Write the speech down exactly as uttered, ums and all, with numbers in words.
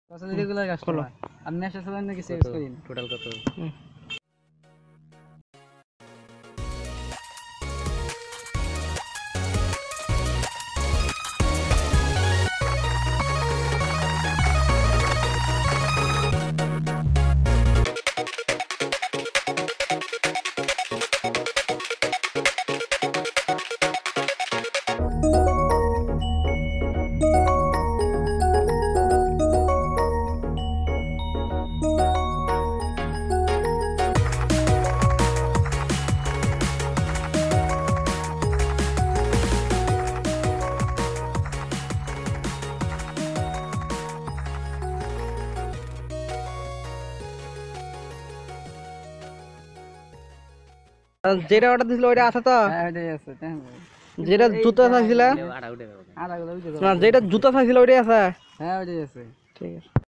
আসলে regular customer আমি মেশো চালান নাকি সেভ করি টোটাল কত যেটা অর্ডার দিছিল ওইটা আছে তো? হ্যাঁ ওইটাই আছে। যেটা জুতা চাইছিল, যেটা জুতা চাইছিল ওইটাই আছে? হ্যাঁ ওইটাই আছে। ঠিক আছে।